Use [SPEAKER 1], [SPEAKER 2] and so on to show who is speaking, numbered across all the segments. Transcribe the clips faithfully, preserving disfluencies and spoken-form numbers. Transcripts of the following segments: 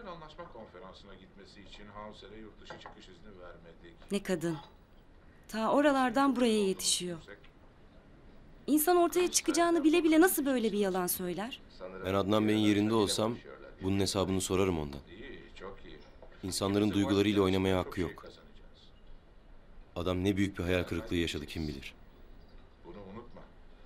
[SPEAKER 1] Özel anlaşma konferansına gitmesi için Hauser'e yurt dışı çıkış izni vermedik.
[SPEAKER 2] Ne kadın. Ta oralardan buraya yetişiyor. İnsan ortaya çıkacağını bile bile nasıl böyle bir yalan söyler?
[SPEAKER 3] Ben Adnan Bey'in yerinde olsam bunun hesabını sorarım ondan. İnsanların duygularıyla oynamaya hakkı yok. Adam ne büyük bir hayal kırıklığı yaşadı kim bilir.
[SPEAKER 1] Bunu unutma.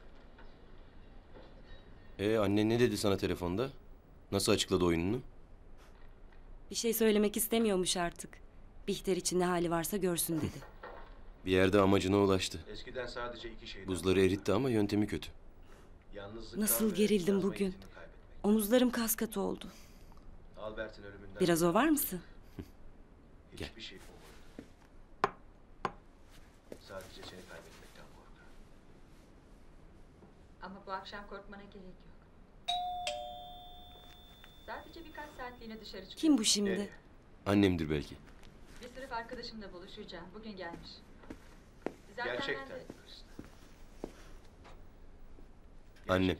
[SPEAKER 3] E annen ne dedi sana telefonda? Nasıl açıkladı oyununu?
[SPEAKER 2] Bir şey söylemek istemiyormuş artık. Bihter için ne hali varsa görsün dedi.
[SPEAKER 3] Bir yerde amacına ulaştı.
[SPEAKER 4] Eskiden sadece iki şeyden
[SPEAKER 3] Buzları eritti ama yöntemi kötü.
[SPEAKER 2] Nasıl gerildim bugün. Omuzlarım kaskat oldu.
[SPEAKER 4] Albert'in ölümünden
[SPEAKER 2] Biraz ovar mısın?
[SPEAKER 3] Gel.
[SPEAKER 4] hiçbir şey olmadı. Sadece seni kaybetmekten korkuyorum.
[SPEAKER 5] Ama bu akşam korkmana gerek yok. Sadece birkaç saatliğine dışarı çıkıyorum.
[SPEAKER 2] Kim bu şimdi?
[SPEAKER 3] Annemdir belki.
[SPEAKER 5] Bir sınıf arkadaşımla buluşacağım. Bugün gelmiş. Zaten
[SPEAKER 4] Gerçekten.
[SPEAKER 5] ben de...
[SPEAKER 3] Annem.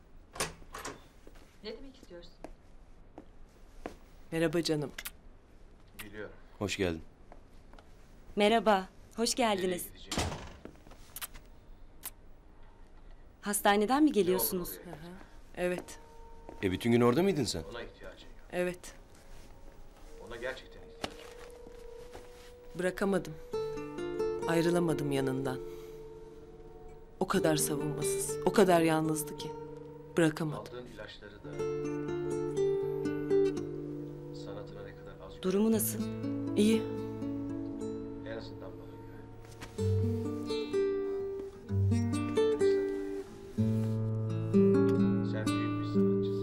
[SPEAKER 5] Ne demek istiyorsun?
[SPEAKER 6] Merhaba canım.
[SPEAKER 4] Biliyorum.
[SPEAKER 3] Hoş geldin.
[SPEAKER 2] Merhaba. Hoş
[SPEAKER 4] Nereye
[SPEAKER 2] geldiniz.
[SPEAKER 4] gideceğim?
[SPEAKER 2] Hastaneden mi geliyorsunuz?
[SPEAKER 4] Ne olur oraya git.
[SPEAKER 6] Evet,
[SPEAKER 3] E bütün gün orada mıydın sen?
[SPEAKER 4] Ona ihtiyacın yok.
[SPEAKER 6] evet.
[SPEAKER 4] Ona gerçekten ihtiyacın yok.
[SPEAKER 6] Bırakamadım. Ayrılamadım yanından. O kadar savunmasız, o kadar yalnızdı ki. Bırakamadım.
[SPEAKER 4] Aldığın ilaçları da sanatına ne kadar az
[SPEAKER 2] Durumu nasıl?
[SPEAKER 6] İyi.
[SPEAKER 4] en azından bana göre. Sen büyük bir sanatçısın.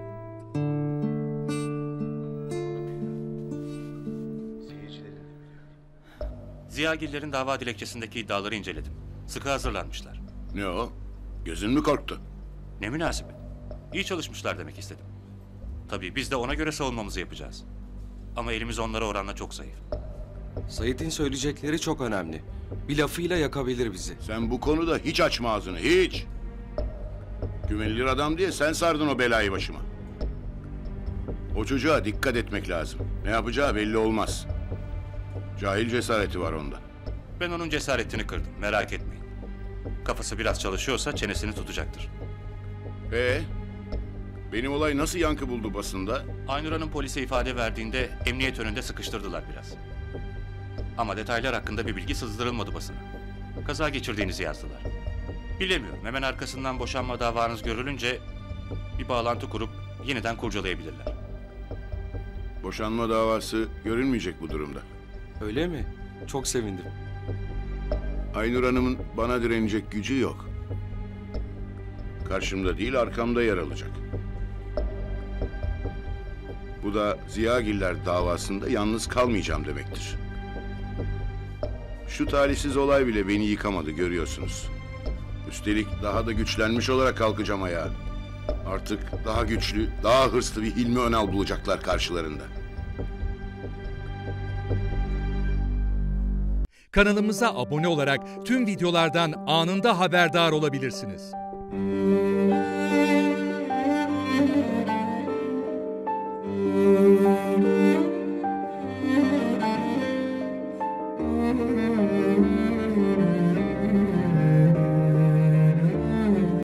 [SPEAKER 4] Bunu biliyorum. Seyircilerin de biliyor.
[SPEAKER 7] Ziyagillerin dava dilekçesindeki iddiaları inceledim. Sıkı hazırlanmışlar.
[SPEAKER 8] Ne o? Gözün mü korktu?
[SPEAKER 7] Ne münasebet. İyi çalışmışlar demek istedim. Tabii biz de ona göre savunmamızı yapacağız. Ama elimiz onlara oranla çok zayıf.
[SPEAKER 9] Sait'in söyleyecekleri çok önemli. Bir lafıyla yakabilir bizi.
[SPEAKER 8] Sen bu konuda hiç açma ağzını, hiç. Güvenilir adam diye sen sardın o belayı başıma. O çocuğa dikkat etmek lazım. Ne yapacağı belli olmaz. Cahil cesareti var onda.
[SPEAKER 7] Ben onun cesaretini kırdım, merak etmeyin. Kafası biraz çalışıyorsa çenesini tutacaktır.
[SPEAKER 8] Ee, benim olay nasıl yankı buldu basında?
[SPEAKER 7] Aynur Hanım polise ifade verdiğinde emniyet önünde sıkıştırdılar biraz. Ama detaylar hakkında bir bilgi sızdırılmadı basına. Kaza geçirdiğinizi yazdılar. Bilemiyorum, hemen arkasından boşanma davanız görülünce bir bağlantı kurup yeniden kurcalayabilirler.
[SPEAKER 8] Boşanma davası görülmeyecek bu durumda.
[SPEAKER 9] Öyle mi? Çok sevindim.
[SPEAKER 8] Aynur Hanım'ın bana direnecek gücü yok. Karşımda değil, arkamda yer alacak. Bu da Ziyagiller davasında yalnız kalmayacağım demektir. Şu talihsiz olay bile beni yıkamadı, görüyorsunuz. Üstelik daha da güçlenmiş olarak kalkacağım ayağa. Artık daha güçlü, daha hırslı bir Hilmi Önal bulacaklar karşılarında.
[SPEAKER 10] Kanalımıza abone olarak tüm videolardan anında haberdar olabilirsiniz.